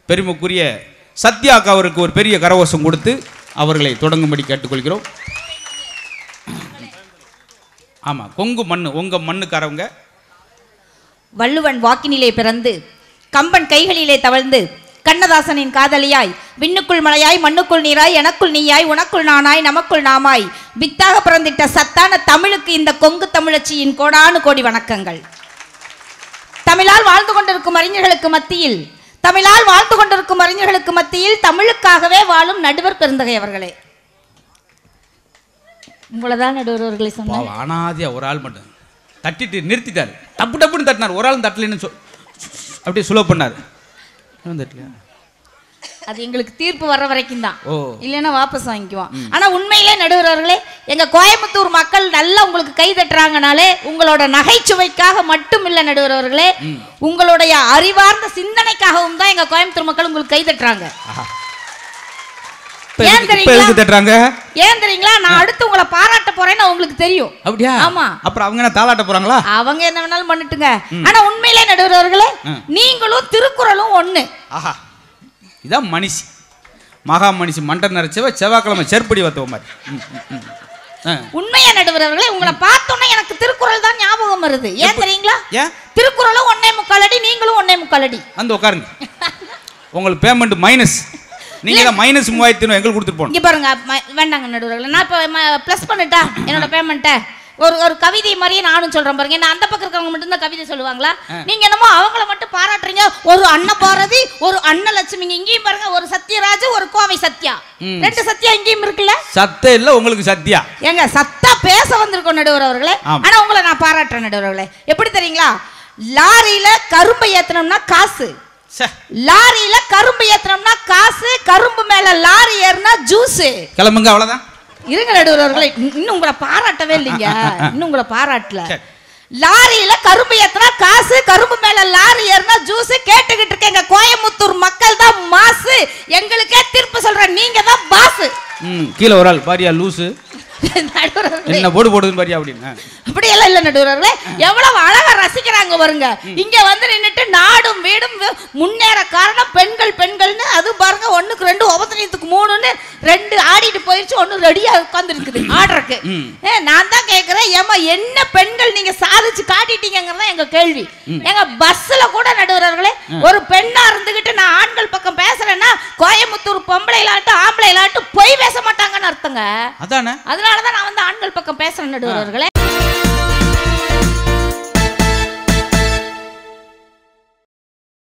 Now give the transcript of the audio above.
பெருமைக்குரிய சத்யாக்கு அவருக்கு ஒரு பெரிய கரகோஷம் கொடுத்து அவர்களை தொடங்கும்படி கேட்டுக்கொள்கிறோம். ஆமா, கொங்கு மண்ணு உங்க மண்ணுக்காரவங்க. வள்ளுவன் வாக்கினிலே பிறந்து கம்பன் கைகளிலே தவழ்ந்து கண்ணதாசனின் காதலியாய் விண்ணுக்குள் மலையாய் மண்ணுக்குள் நீராய் எனக்குள் நீயாய் உனக்குள் நானாய் நமக்குள் நாமாய் வித்தாக பிறந்திட்ட சத்தான தமிழுக்கு இந்த கொங்கு தமிழச்சியின் கோடானு கோடி வணக்கங்கள். தமிழால் வாழ்ந்து கொண்டிருக்கும் அறிஞர்களுக்கு மத்தியில் தமிழுக்காகவே வாழும் நடுவர் பெருந்தகை அவர்களே. உங்களதான் நடுவர் அவர்களை சொன்னார். அனாதியா ஒரு ஆள் மட்டும் தட்டிட்டு நிறுத்திட்டாரு. டப்பு டப்புன்னு தட்டினார். ஒரு ஆள் தட்டலன்னு அப்படியே சுலோ பண்ணார். அது எங்களுக்கு தீர்ப்பு வர்ற வரைக்கும் தான், இல்லைன்னா வாபஸ் வாங்கிக்குவோம். ஆனா உண்மையிலே நடுவர் அவர்களே, எங்க கோயம்புத்தூர் மக்கள் நல்லா உங்களுக்கு கை தட்டுறாங்கனாலே உங்களோட நகைச்சுவைக்காக மட்டும் இல்ல நடுவர் அவர்களே, உங்களுடைய அறிவார்ந்த சிந்தனைக்காகவும் தான் எங்க கோயம்புத்தூர் மக்கள் உங்களுக்கு கை தட்டுறாங்க. ஏன் தெரியுங்களா? நான் அடுத்து உங்களை பாராட்ட போறேன்னு உங்களுக்கு தெரியும். அப்படியா? ஆமா. அப்புறம் அவங்க என்ன தாளாட்ட போறாங்களா? அவங்க என்ன வேணாலும் பண்ணிட்டுங்க. ஆனா உண்மையிலே நடுவர் அவர்களே, நீங்களும் திருக்குறளும் ஒண்ணு. ஆஹா, இதான் மனுஷி, மகா மனுஷி, மண்டை நிறைச்சவ செவ்வாய்க்கிழமை செருப்படி வத்தவ மாதிரி. உண்மையா நடுவர் அவர்களே, உங்களை பார்த்தோன்னே எனக்கு திருக்குறள் தான் ஞாபகம் வருது. ஏன் தெரியுங்களா? திருக்குறளும் 1.25 அடி, நீங்களும் 1.25 அடி. வந்து உட்காருங்க. உங்களுக்கு பேமெண்ட் மைனஸ். நீங்க தான் மைனஸ் 3000 எங்களுக்கு கொடுத்துட்டு போகணும். இங்க பாருங்க, வேண்டாங்க நடுவர்களே, நான் இப்போ ப்ளஸ் பண்ணிட்டா என்னோட பேமெண்ட்டை. ஒரு கவிதை மாதிரியே நானும் சொல்றேன் பாருங்க. நான் அந்த பக்கம் இருக்கவங்க மட்டும் தான் கவிதை சொல்லுவாங்களா? நீங்க என்னமோ அவங்கள மட்டும் பாராட்டுறீங்க. ஒரு அன்னபாரதி, ஒரு அன்னலட்சுமி, இங்கேயும் பாருங்க ஒரு சத்யராஜ், ஒரு கோவை சத்யா, 2 சத்யா இங்கேயும் இருக்குல்ல. சத்த இல்ல உங்களுக்கு சத்யா. ஏங்க சத்தா பேச வந்திருக்கோம் நடுவர் அவர்களே. ஆனா உங்களை நான் பாராட்டுறேன் நடுவர் அவர்களே. எப்படி தெரியுங்களா? லாரியில கரும்பை ஏத்தணும்னா காசு, லாரியில கரும்பு ஏத்தணும்னா காசு, கரும்பு மேல லாரி ஏறினா ஜூஸ். கிளம்புங்க, அவ்வளவுதான். இருங்க நடுவர் அவர்களே, இன்னும் உங்களை பாராட்டவே இல்லைங்க. இன்னும் உங்களை பாராட்டல. லாரியில கரும்பு ஏத்தினா காசு, கரும்பு மேல லாரி ஏறினா ஜூஸ். கேட்டுக்கிட்டு இருக்க எங்க கோயம்புத்தூர் மக்கள் தான் மாசு. எங்களுக்கே தீர்ப்பு சொல்றேன், நீங்க தான் பாஸ். கீழே ஒரு ஆள் பாரியா லூசு என்ன போடு போடுதுன்னு பாரியா அப்படின்னு. அப்படி எல்லாம் இல்ல நடுவர் அவர்களே, எவ்வளவு அழகா ரசிக்கிறாங்க பாருங்க. இங்க வந்து நின்னுட்டு நாடும் வீடும் முன்னேற காரணம் பெண்கள் பெண்கள்னு. அது பாருங்க 1க்கு 2 உபத்திரத்துக்கு 3ன்னு 2 ஆடிட்டு போயிடுச்சு, 1 ரெடியா உட்கார்ந்து இருக்குது ஆர்டருக்கு. நான் தான் கேட்கிறேன், ஏமா என்ன பெண்கள் நீங்க சாதிச்சு காட்டிட்டீங்கிறதா எங்க கேள்வி. எங்க பஸ்ல கூட நடுவர் அவர்களே, ஒரு பெண்ணா இருந்துகிட்டு நான் ஆண்கள் பக்கம் பேசுறேன்னா கோயம்புத்தூர் பொம்பளைலாட்டும் ஆம்பளைலாட்டும் பொய் பேச மாட்டாங்கன்னு அர்த்தங்க. அதானே, அதனாலதான் நான் வந்து ஆண்கள் பக்கம் பேசுறேன் நடுவர் அவர்களே.